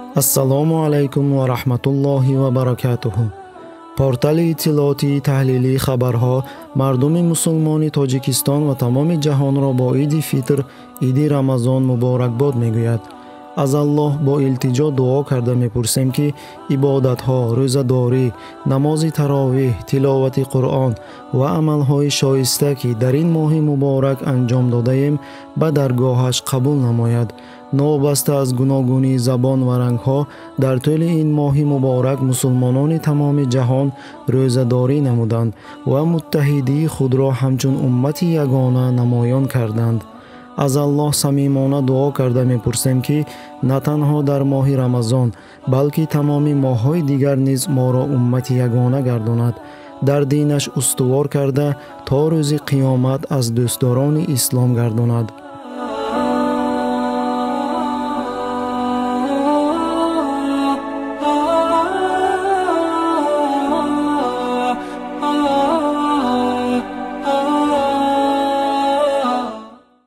السلام علیکم و رحمت الله و برکاته. پورتال اطلاعاتی تحلیلی خبرها مردم مسلمان تاجیکستان و تمام جهان را با عید فطر، عید رمضان مبارکباد میگوید. از الله با التجا دعا کرده میپرسیم که عبادتها، روزه‌داری، نماز تراویح، تلاوت قرآن و عملهای شایسته که در این ماه مبارک انجام داده ایم به درگاهش قبول نماید. نوابسته از گوناگونی زبان و رنگها در طول این ماه مبارک مسلمانان تمام جهان روزه‌داری نمودند و متحدی خود را همچون امت یگانه نمایان کردند. از الله صمیمانه دعا کرده میپرسیم که نه تنها در ماه رمضان بلکه تمام ماه‌های دیگر نیز ما را امت یگانه گرداند، در دینش استوار کرده تا روز قیامت از دوستداران اسلام گرداند.